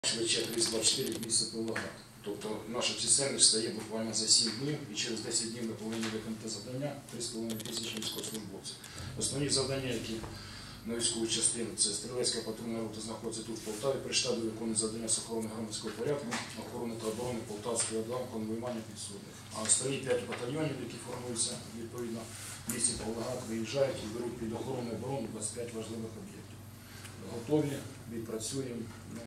ШВЧ 324 місце Павлоград. Тобто наша чисельність стає буквально за 7 днів і через 10 днів ми повинні виконати завдання 3,5 тисячі військовослужбовців. Основні завдання, які на військову частину, це стрілецька патрульна рота знаходиться тут в Полтаві, при штабі виконує завдання з охорони громадського порядку, охорони та оборони Полтавської ОДА, конвоювання підсудних. А останні 5 батальйонів, які формуються відповідно в місті Павлоград, виїжджають і беруть під охорону оборону 25 важливих об'єктів. Готові, відпрацюємо.